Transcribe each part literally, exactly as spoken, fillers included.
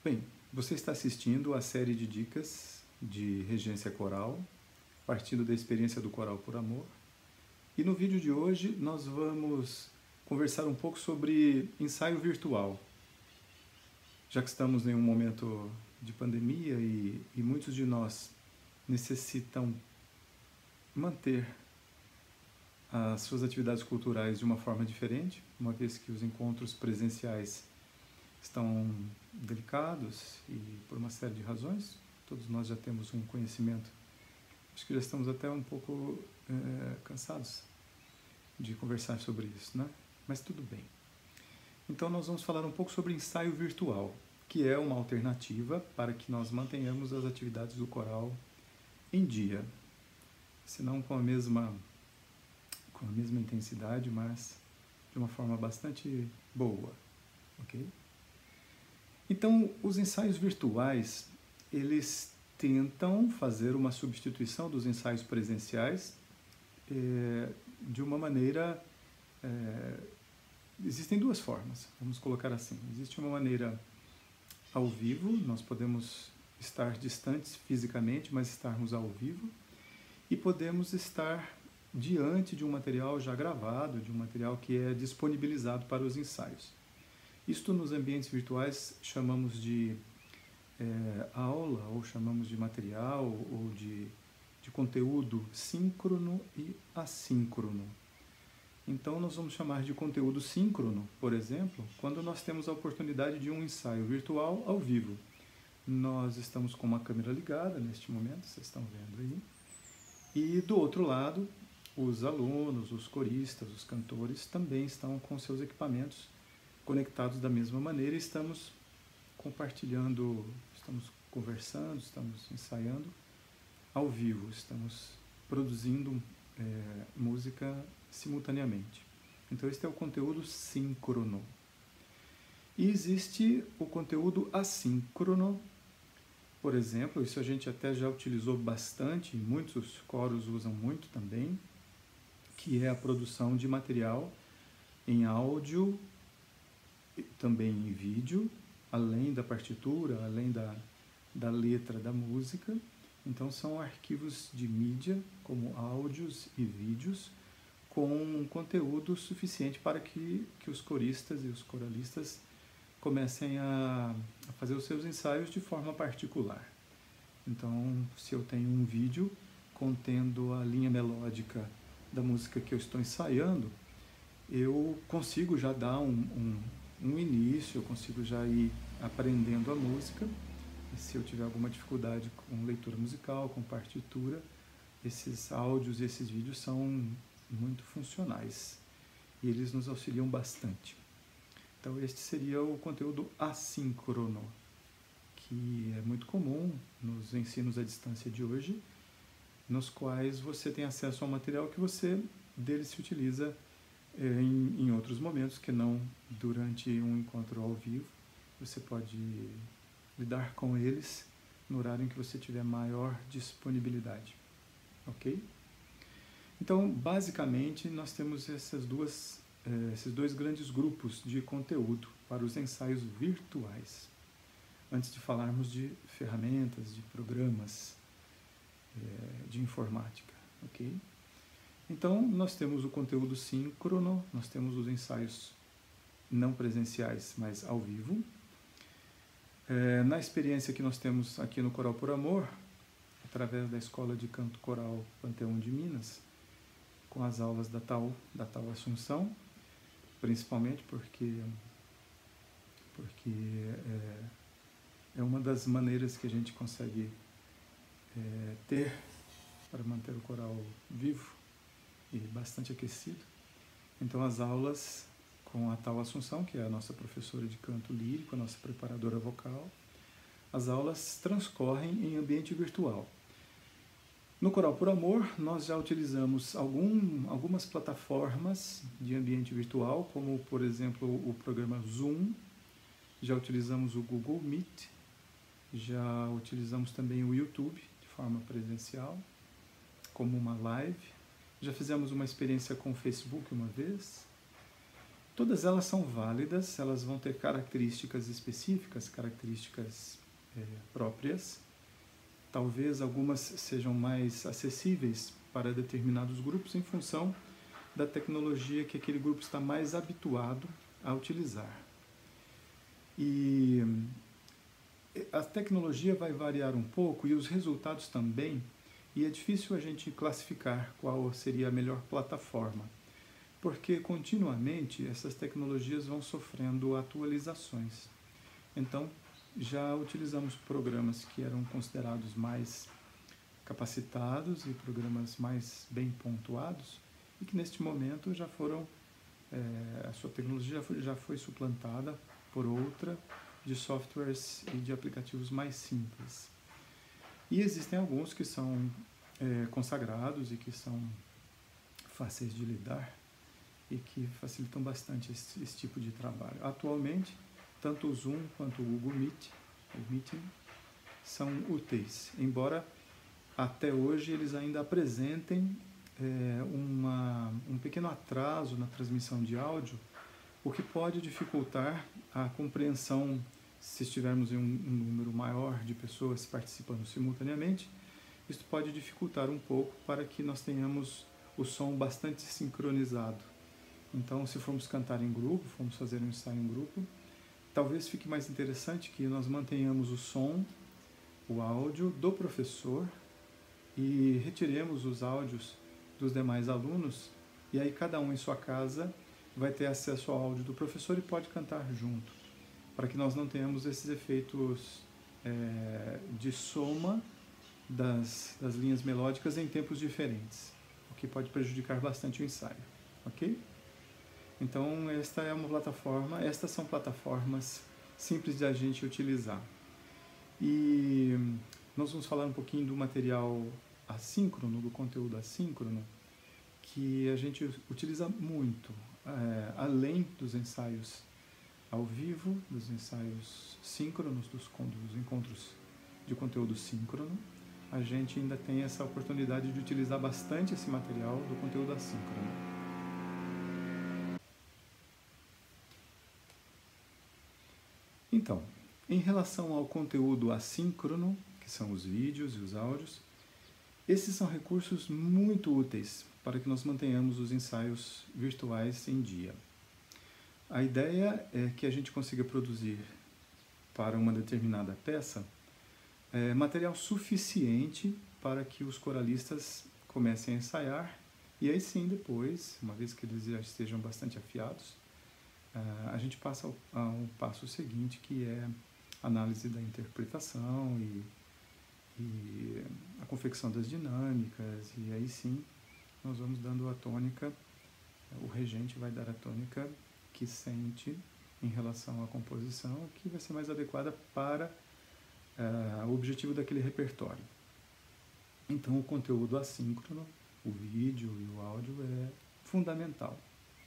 Bem, você está assistindo a série de dicas de regência coral, partindo da experiência do Coral por Amor. E no vídeo de hoje nós vamos conversar um pouco sobre ensaio virtual. Já que estamos em um momento de pandemia e, e muitos de nós necessitam manter as suas atividades culturais de uma forma diferente, uma vez que os encontros presenciais estão delicados e por uma série de razões. Todos nós já temos um conhecimento, acho que já estamos até um pouco é, cansados de conversar sobre isso, né? Mas tudo bem. Então nós vamos falar um pouco sobre ensaio virtual, que é uma alternativa para que nós mantenhamos as atividades do coral em dia, se não com a mesma com a mesma intensidade, mas de uma forma bastante boa, ok? Então, os ensaios virtuais, eles tentam fazer uma substituição dos ensaios presenciais é, de uma maneira... É, existem duas formas, vamos colocar assim. Existe uma maneira ao vivo, nós podemos estar distantes fisicamente, mas estarmos ao vivo, e podemos estar diante de um material já gravado, de um material que é disponibilizado para os ensaios. Isto nos ambientes virtuais chamamos de é, aula, ou chamamos de material, ou de, de conteúdo síncrono e assíncrono. Então nós vamos chamar de conteúdo síncrono, por exemplo, quando nós temos a oportunidade de um ensaio virtual ao vivo. Nós estamos com uma câmera ligada neste momento, vocês estão vendo aí, e do outro lado, os alunos, os coristas, os cantores também estão com seus equipamentos conectados da mesma maneira e estamos compartilhando, estamos conversando, estamos ensaiando ao vivo, estamos produzindo é, música simultaneamente. Então este é o conteúdo síncrono. E existe o conteúdo assíncrono, por exemplo, isso a gente até já utilizou bastante, muitos coros usam muito também, que é a produção de material em áudio, também em vídeo, além da partitura, além da, da letra da música. Então são arquivos de mídia, como áudios e vídeos, com conteúdo suficiente para que, que os coristas e os coralistas comecem a, a fazer os seus ensaios de forma particular. Então, se eu tenho um vídeo contendo a linha melódica da música que eu estou ensaiando, eu consigo já dar um, um, um início, eu consigo já ir aprendendo a música. E se eu tiver alguma dificuldade com leitura musical, com partitura, esses áudios e esses vídeos são muito funcionais e eles nos auxiliam bastante. Então este seria o conteúdo assíncrono, que é muito comum nos ensinos à distância de hoje, nos quais você tem acesso ao material que você dele se utiliza é, em, em outros momentos, que não durante um encontro ao vivo. Você pode lidar com eles no horário em que você tiver maior disponibilidade, ok? Então, basicamente, nós temos essas duas, eh, esses dois grandes grupos de conteúdo para os ensaios virtuais, antes de falarmos de ferramentas, de programas eh, de informática, ok? Então, nós temos o conteúdo síncrono, nós temos os ensaios não presenciais, mas ao vivo. É, na experiência que nós temos aqui no Coral por Amor, através da Escola de Canto Coral Panteão de Minas, com as aulas da Tal, da Tal Assunção, principalmente porque, porque é, é uma das maneiras que a gente consegue é, ter para manter o coral vivo e bastante aquecido. Então as aulas com a Tal Assunção, que é a nossa professora de canto lírico, a nossa preparadora vocal, as aulas transcorrem em ambiente virtual. No Coral por Amor, nós já utilizamos algum, algumas plataformas de ambiente virtual, como, por exemplo, o programa Zoom, já utilizamos o Google Meet, já utilizamos também o YouTube, de forma presencial, como uma live, já fizemos uma experiência com o Facebook uma vez, Todas elas são válidas, elas vão ter características específicas, características é, próprias. Talvez algumas sejam mais acessíveis para determinados grupos em função da tecnologia que aquele grupo está mais habituado a utilizar. E a tecnologia vai variar um pouco e os resultados também, e é difícil a gente classificar qual seria a melhor plataforma, porque continuamente essas tecnologias vão sofrendo atualizações. Então, já utilizamos programas que eram considerados mais capacitados e programas mais bem pontuados, e que neste momento já foram, é, a sua tecnologia já foi, já foi suplantada por outra de softwares e de aplicativos mais simples. E existem alguns que são é, consagrados e que são fáceis de lidar e que facilitam bastante esse, esse tipo de trabalho. Atualmente, tanto o Zoom quanto o Google Meet, o Meeting, são úteis, embora até hoje eles ainda apresentem é, uma, um pequeno atraso na transmissão de áudio, o que pode dificultar a compreensão se estivermos em um, um número maior de pessoas participando simultaneamente. Isso pode dificultar um pouco para que nós tenhamos o som bastante sincronizado. Então, se formos cantar em grupo, formos fazer um ensaio em grupo, talvez fique mais interessante que nós mantenhamos o som, o áudio do professor e retiremos os áudios dos demais alunos, e aí cada um em sua casa vai ter acesso ao áudio do professor e pode cantar junto, para que nós não tenhamos esses efeitos é, de soma das, das linhas melódicas em tempos diferentes, o que pode prejudicar bastante o ensaio, ok? Então, esta é uma plataforma, estas são plataformas simples de a gente utilizar. E nós vamos falar um pouquinho do material assíncrono, do conteúdo assíncrono, que a gente utiliza muito, é, além dos ensaios ao vivo, dos ensaios síncronos, dos, dos encontros de conteúdo síncrono, a gente ainda tem essa oportunidade de utilizar bastante esse material do conteúdo assíncrono. Então, em relação ao conteúdo assíncrono, que são os vídeos e os áudios, esses são recursos muito úteis para que nós mantenhamos os ensaios virtuais em dia. A ideia é que a gente consiga produzir para uma determinada peça é, material suficiente para que os coralistas comecem a ensaiar e aí sim depois, uma vez que eles já estejam bastante afiados, a gente passa ao, ao passo seguinte, que é a análise da interpretação e, e a confecção das dinâmicas, e aí sim nós vamos dando a tônica, o regente vai dar a tônica que sente em relação à composição, que vai ser mais adequada para uh, o objetivo daquele repertório. Então o conteúdo assíncrono, o vídeo e o áudio é fundamental.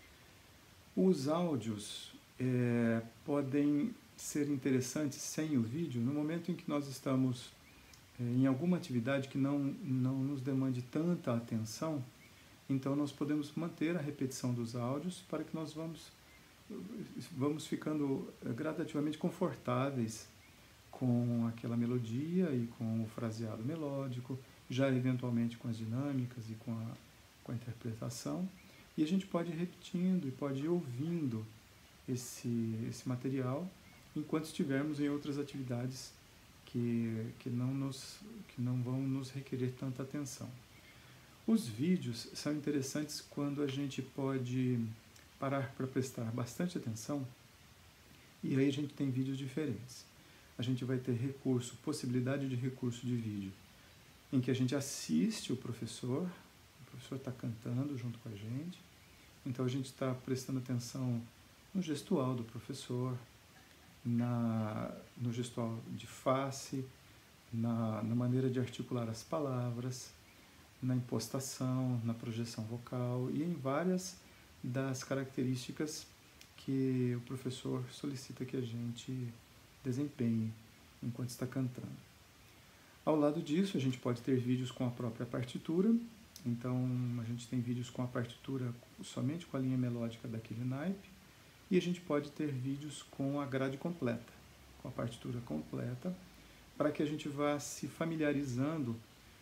Os áudios é, podem ser interessantes sem o vídeo no momento em que nós estamos é, em alguma atividade que não, não nos demande tanta atenção, então nós podemos manter a repetição dos áudios para que nós vamos, vamos ficando gradativamente confortáveis com aquela melodia e com o fraseado melódico, já eventualmente com as dinâmicas e com a, com a interpretação. E a gente pode ir repetindo e pode ir ouvindo esse, esse material enquanto estivermos em outras atividades que, que, não nos, que não vão nos requerer tanta atenção. Os vídeos são interessantes quando a gente pode parar para prestar bastante atenção, e aí a gente tem vídeos diferentes. A gente vai ter recurso, possibilidade de recurso de vídeo, em que a gente assiste o professor, o professor está cantando junto com a gente, então a gente está prestando atenção no gestual do professor, na, no gestual de face, na, na maneira de articular as palavras, na impostação, na projeção vocal e em várias das características que o professor solicita que a gente desempenhe enquanto está cantando. Ao lado disso, a gente pode ter vídeos com a própria partitura. Então, a gente tem vídeos com a partitura somente com a linha melódica daquele naipe, E a gente pode ter vídeos com a grade completa, com a partitura completa, para que a gente vá se familiarizando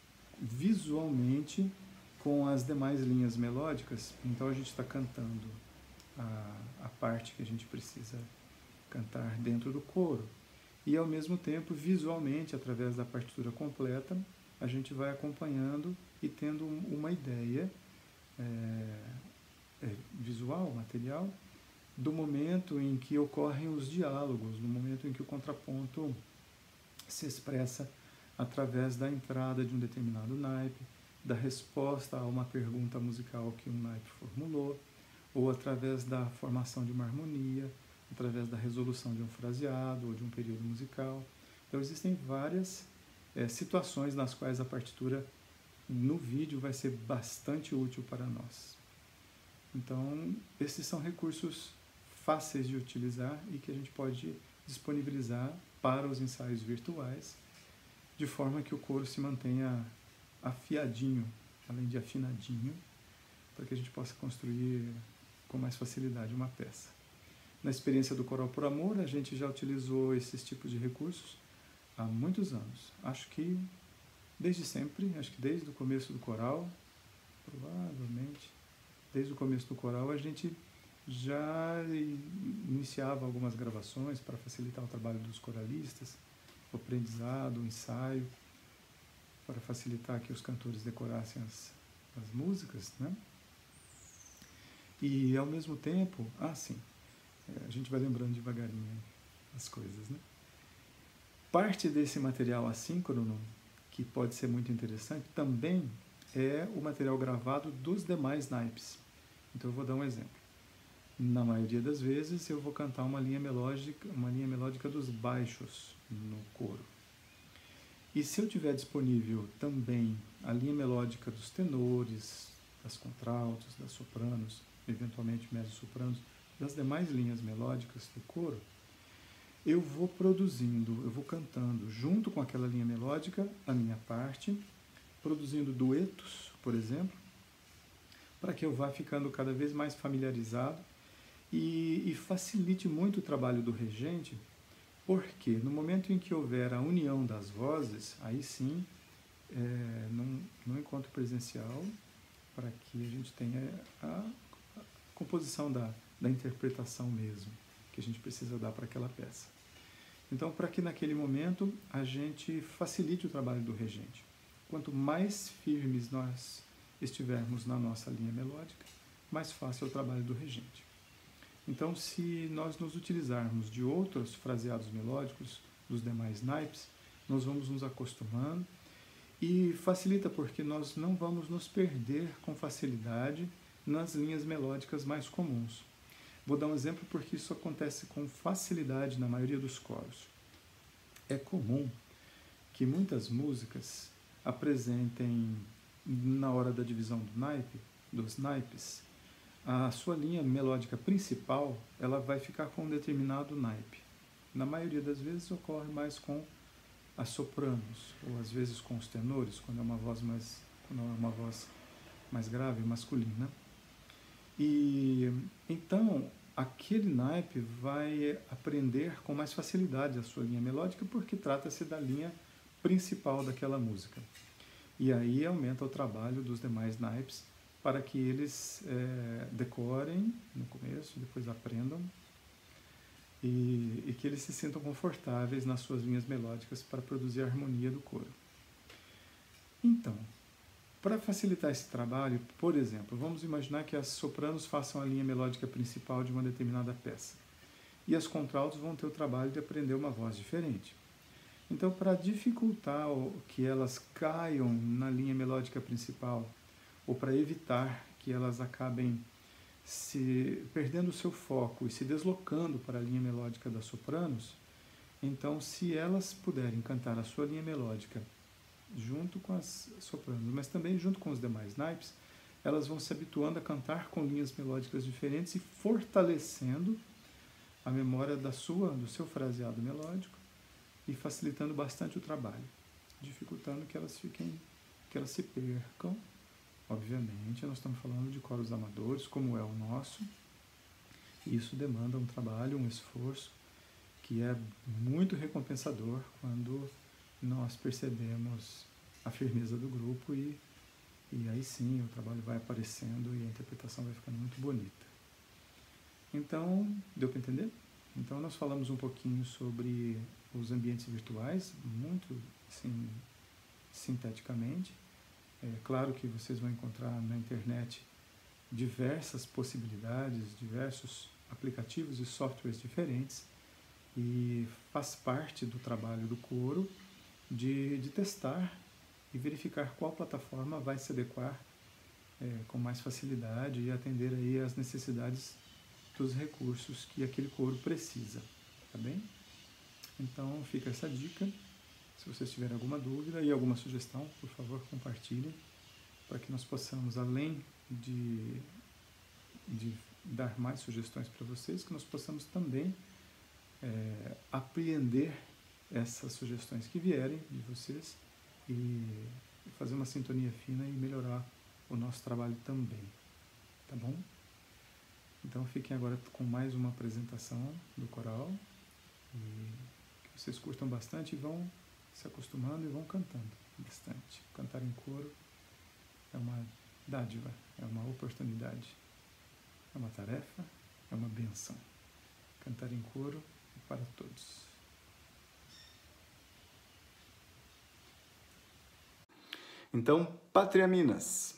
visualmente com as demais linhas melódicas. Então a gente está cantando a, a parte que a gente precisa cantar dentro do coro. E ao mesmo tempo, visualmente, através da partitura completa, a gente vai acompanhando e tendo uma ideia é, é, visual, material, do momento em que ocorrem os diálogos, do momento em que o contraponto se expressa através da entrada de um determinado naipe, da resposta a uma pergunta musical que um naipe formulou, ou através da formação de uma harmonia, através da resolução de um fraseado ou de um período musical. Então existem várias é, situações nas quais a partitura no vídeo vai ser bastante útil para nós. Então esses são recursos fáceis de utilizar e que a gente pode disponibilizar para os ensaios virtuais, de forma que o coro se mantenha afiadinho, além de afinadinho, para que a gente possa construir com mais facilidade uma peça. Na experiência do Coral por Amor, a gente já utilizou esses tipos de recursos há muitos anos. Acho que desde sempre, acho que desde o começo do coral, provavelmente, desde o começo do coral, a gente já iniciava algumas gravações para facilitar o trabalho dos coralistas, o aprendizado, o ensaio, para facilitar que os cantores decorassem as, as músicas, né? E ao mesmo tempo, ah sim, a gente vai lembrando devagarinho as coisas, né? Parte desse material assíncrono, que pode ser muito interessante, também é o material gravado dos demais naipes. Então eu vou dar um exemplo. Na maioria das vezes eu vou cantar uma linha melódica, uma linha melódica dos baixos no coro. E se eu tiver disponível também a linha melódica dos tenores, das contraltos, das sopranos, eventualmente mezzo-sopranos, das demais linhas melódicas do coro, eu vou produzindo, eu vou cantando junto com aquela linha melódica a minha parte, produzindo duetos, por exemplo, para que eu vá ficando cada vez mais familiarizado e, e facilite muito o trabalho do regente, porque no momento em que houver a união das vozes, aí sim, é, num, num encontro presencial, para que a gente tenha a, a composição da, da interpretação mesmo, que a gente precisa dar para aquela peça. Então, para que naquele momento a gente facilite o trabalho do regente. Quanto mais firmes nós estivermos na nossa linha melódica, mais fácil é o trabalho do regente. Então, se nós nos utilizarmos de outros fraseados melódicos dos demais naipes, nós vamos nos acostumando e facilita porque nós não vamos nos perder com facilidade nas linhas melódicas mais comuns. Vou dar um exemplo porque isso acontece com facilidade na maioria dos coros. É comum que muitas músicas apresentem, na hora da divisão do naipe, dos naipes, a sua linha melódica principal, ela vai ficar com um determinado naipe. Na maioria das vezes ocorre mais com as sopranos, ou às vezes com os tenores, quando é uma voz mais, quando é uma voz mais grave, masculina. E então, aquele naipe vai aprender com mais facilidade a sua linha melódica, porque trata-se da linha principal daquela música. E aí aumenta o trabalho dos demais naipes, para que eles é, decorem no começo, depois aprendam, e, e que eles se sintam confortáveis nas suas linhas melódicas para produzir a harmonia do coro. Então, para facilitar esse trabalho, por exemplo, vamos imaginar que as sopranos façam a linha melódica principal de uma determinada peça, e as contraltos vão ter o trabalho de aprender uma voz diferente. Então, para dificultar que elas caiam na linha melódica principal, ou para evitar que elas acabem se perdendo o seu foco e se deslocando para a linha melódica das sopranos, então, se elas puderem cantar a sua linha melódica junto com as sopranos, mas também junto com os demais naipes, elas vão se habituando a cantar com linhas melódicas diferentes e fortalecendo a memória da sua, do seu fraseado melódico e facilitando bastante o trabalho, dificultando que elas fiquem, que elas se percam. Obviamente, nós estamos falando de coros amadores, como é o nosso, Isso demanda um trabalho, um esforço, que é muito recompensador quando nós percebemos a firmeza do grupo e, e aí sim o trabalho vai aparecendo e a interpretação vai ficando muito bonita. Então, deu para entender? Então nós falamos um pouquinho sobre os ambientes virtuais, muito assim, sinteticamente. É claro que vocês vão encontrar na internet diversas possibilidades, diversos aplicativos e softwares diferentes, e faz parte do trabalho do coro de, de testar e verificar qual plataforma vai se adequar é, com mais facilidade e atender aí às necessidades dos recursos que aquele coro precisa, tá bem? Então fica essa dica. Se vocês tiverem alguma dúvida e alguma sugestão, por favor, compartilhem, para que nós possamos, além de, de dar mais sugestões para vocês, que nós possamos também é, apreender essas sugestões que vierem de vocês e fazer uma sintonia fina e melhorar o nosso trabalho também, tá bom? Então fiquem agora com mais uma apresentação do coral e que vocês curtam bastante e vão se acostumando e vão cantando bastante. Cantar em coro é uma dádiva, é uma oportunidade, é uma tarefa, é uma benção. Cantar em coro é para todos. Então, Pátria Minas.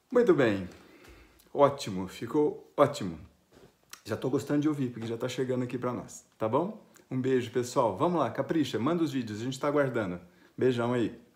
Muito bem. Ótimo, ficou ótimo. Já tô gostando de ouvir, porque já tá chegando aqui para nós, tá bom? Um beijo, pessoal. Vamos lá, capricha, manda os vídeos, a gente tá aguardando. Beijão aí.